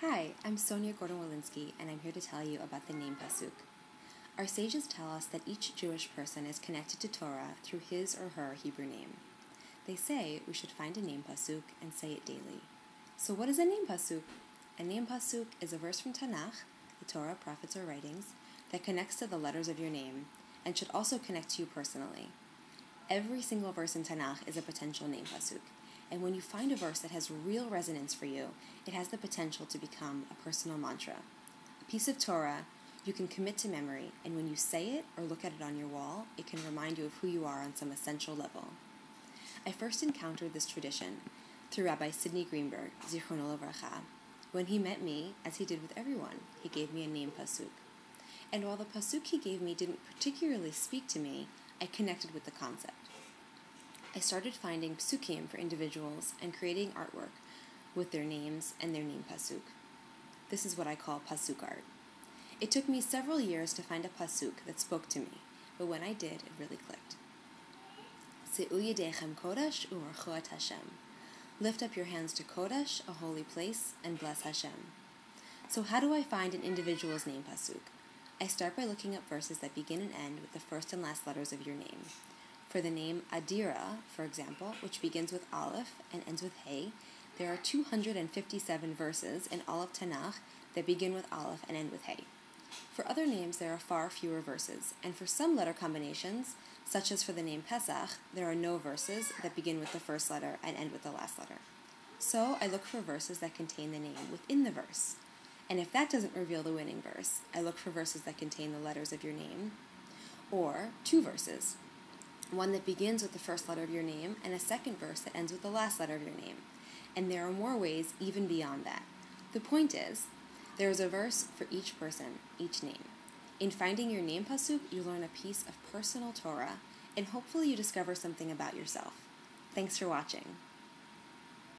Hi, I'm Sonia Gordon-Walensky, and I'm here to tell you about the name Pasuk. Our sages tell us that each Jewish person is connected to Torah through his or her Hebrew name. They say we should find a name Pasuk and say it daily. So what is a name Pasuk? A name Pasuk is a verse from Tanakh, the Torah, prophets, or writings, that connects to the letters of your name and should also connect to you personally. Every single verse in Tanakh is a potential name Pasuk. And when you find a verse that has real resonance for you, it has the potential to become a personal mantra. A piece of Torah you can commit to memory, and when you say it or look at it on your wall, it can remind you of who you are on some essential level. I first encountered this tradition through Rabbi Sidney Greenberg, Zichrono Livracha. When he met me, as he did with everyone, he gave me a name Pasuk. And while the Pasuk he gave me didn't particularly speak to me, I connected with the concept. I started finding psukim for individuals and creating artwork with their names and their name pasuk. This is what I call pasuk art. It took me several years to find a pasuk that spoke to me, but when I did, it really clicked. Se'u yedechem kodesh u'orchu et Hashem. Lift up your hands to Kodesh, a holy place, and bless Hashem. So how do I find an individual's name pasuk? I start by looking up verses that begin and end with the first and last letters of your name. For the name Adira, for example, which begins with Aleph and ends with Hey, there are 257 verses in all of Tanakh that begin with Aleph and end with Hey. For other names, there are far fewer verses, and for some letter combinations, such as for the name Pesach, there are no verses that begin with the first letter and end with the last letter. So I look for verses that contain the name within the verse. And if that doesn't reveal the winning verse, I look for verses that contain the letters of your name, or two verses. One that begins with the first letter of your name, and a second verse that ends with the last letter of your name. And there are more ways even beyond that. The point is, there is a verse for each person, each name. In finding your name pasuk, you learn a piece of personal Torah, and hopefully you discover something about yourself. Thanks for watching.